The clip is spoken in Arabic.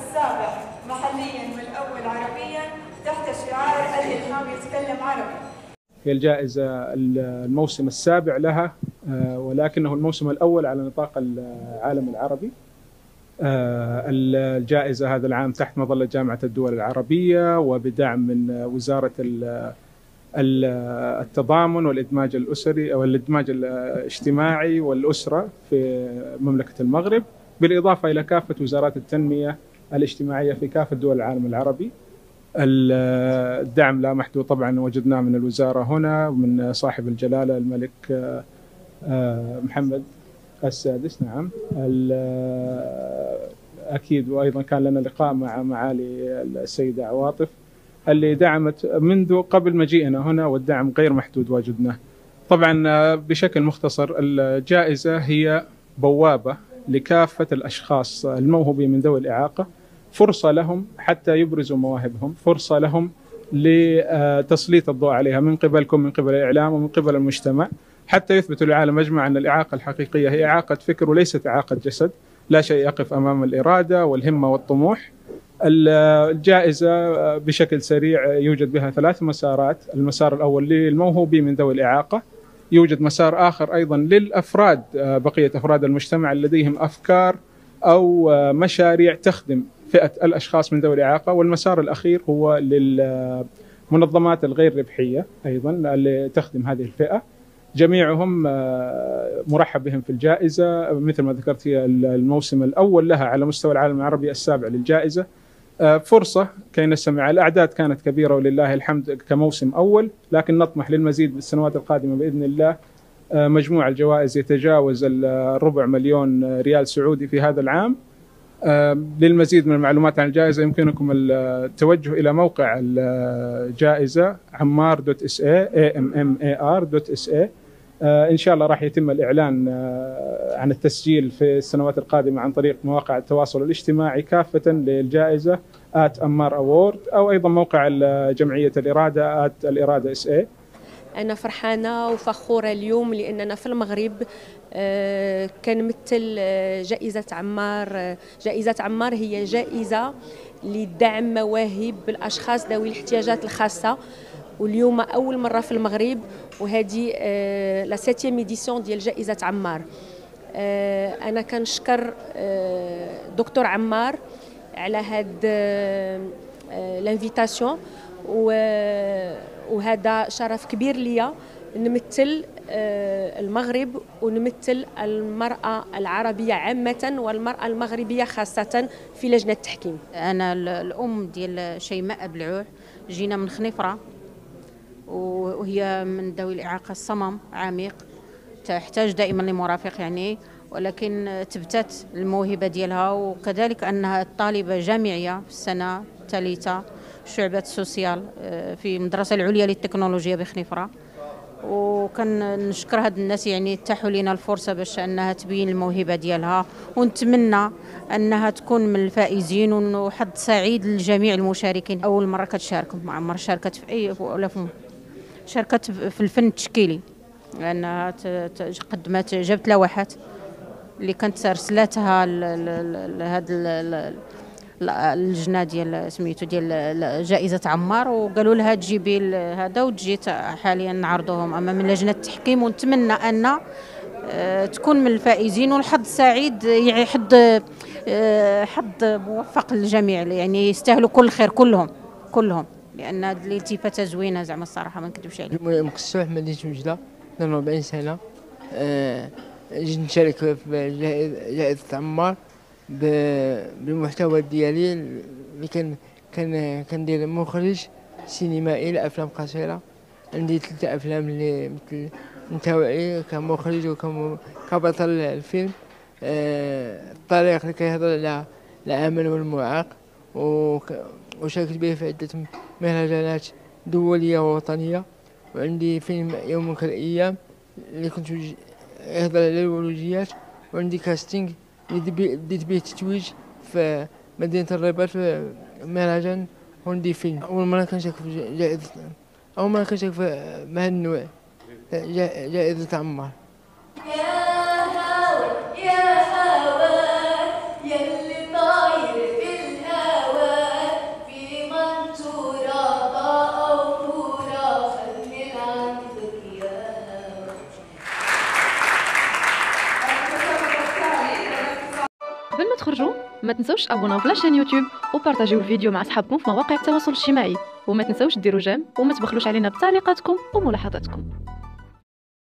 السابع محليا والأول عربيا تحت شعار الإلهام يتكلم عربي. هي الجائزة الموسم السابع لها، ولكنه الموسم الأول على نطاق العالم العربي. الجائزة هذا العام تحت مظلة جامعة الدول العربية وبدعم من وزارة التضامن والإدماج الأسري أو الإدماج الاجتماعي والأسرة في مملكة المغرب، بالإضافة إلى كافة وزارات التنمية الاجتماعية في كافة دول العالم العربي. الدعم لا محدود طبعا وجدناه من الوزارة هنا ومن صاحب الجلالة الملك محمد السادس. نعم أكيد، وأيضا كان لنا لقاء مع معالي السيدة عواطف اللي دعمت منذ قبل مجيئنا هنا، والدعم غير محدود واجدناه. طبعا بشكل مختصر الجائزة هي بوابة لكافة الأشخاص الموهوبين من ذوي الإعاقة، فرصة لهم حتى يبرزوا مواهبهم، فرصة لهم لتسليط الضوء عليها من قبلكم، من قبل الإعلام ومن قبل المجتمع، حتى يثبتوا للعالم أجمع أن الإعاقة الحقيقية هي إعاقة فكر وليست إعاقة جسد. لا شيء يقف أمام الإرادة والهمة والطموح. الجائزة بشكل سريع يوجد بها 3 مسارات. المسار الأول للموهوبين من ذوي الإعاقة، يوجد مسار آخر أيضا للأفراد، بقية أفراد المجتمع لديهم أفكار أو مشاريع تخدم فئة الأشخاص من ذوي الإعاقة، والمسار الأخير هو للمنظمات الغير ربحية أيضا اللي تخدم هذه الفئة. جميعهم مرحب بهم في الجائزة. مثل ما ذكرت هي الموسم الأول لها على مستوى العالم العربي، السابع للجائزة. فرصة كي نستمع. الأعداد كانت كبيرة ولله الحمد كموسم أول، لكن نطمح للمزيد بالسنوات القادمة بإذن الله. مجموع الجوائز يتجاوز 250,000 ريال سعودي في هذا العام. للمزيد من المعلومات عن الجائزة يمكنكم التوجه إلى موقع الجائزة ammar.sa. إن شاء الله راح يتم الإعلان عن التسجيل في السنوات القادمة عن طريق مواقع التواصل الاجتماعي كافة للجائزة @ammar award، أو أيضا موقع جمعية الإرادة @الإرادة.sa. أنا فرحانة وفخورة اليوم لأننا في المغرب كنمثل جائزة عمار. جائزة عمار هي جائزة لدعم مواهب الأشخاص ذوي الاحتياجات الخاصة، واليوم أول مرة في المغرب، وهذه لا 7e إديسيون ديال جائزة عمار. أنا كنشكر دكتور عمار على هاد لانفيتاسيون، وهذا شرف كبير ليا نمثل المغرب ونمثل المرأة العربية عامة والمرأة المغربية خاصة في لجنة التحكيم. أنا الأم ديال شيماء بلعوع، جينا من خنيفرة، وهي من ذوي الإعاقة الصمم عميق، تحتاج دائما لمرافق يعني، ولكن تبتت الموهبة ديالها، وكذلك أنها طالبة جامعية في السنة الثالثة شعبة السوسيال في المدرسة العليا للتكنولوجيا بخنيفرة. وكنشكر هاد الناس يعني اتاحوا لنا الفرصة باش أنها تبين الموهبة ديالها، ونتمنى أنها تكون من الفائزين، وحظ سعيد لجميع المشاركين. أول مرة كتشارك، ما عمر شاركت في أي ولا شاركت في الفن التشكيلي، لأنها قدمت جابت لوحات اللي كانت رسلاتها لهاد اللجنه ديال سميتو ديال جائزه عمار، وقالوا لها تجيبي هذا، وجيت حاليا نعرضوهم امام لجنه التحكيم، ونتمنى ان تكون من الفائزين، والحظ سعيد يعني حظ موفق للجميع، يعني يستاهلوا كل خير كلهم، لان هذه الالتفاته زوينه زعما الصراحه ما نكذبش عليك. مكسوح مدينه وجده، 42 سنه. جيت نشارك في جائزه عمار بالمحتوى ديالي اللي كندير مخرج سينمائي لافلام قصيره. عندي 3 افلام اللي مثل متوعي كمخرج وكبطل الفيلم. الطريق اللي كيهضر على العمل والمعاق، وشاركت به في عده مهرجانات دوليه ووطنيه. وعندي فيلم يوم كالأيام اللي كنت يهضر على الولوجيات، وعندي كاستينغ اللي بديت به تتويج في مدينة الرباط في مهرجان هوندي فيلم. أول مرة كنشارك في جائزة، أول مرة كنشارك في هذا النوع جائزة عمار. يا هوا يلي طاير في الهوا تخرجوا ما تنسوش تابوناو في لاشين يوتيوب وبارطاجيو الفيديو مع اصحابكم في مواقع التواصل الاجتماعي، وما تنسوش ديروا جيم وما تبخلوش علينا بتعليقاتكم وملاحظاتكم.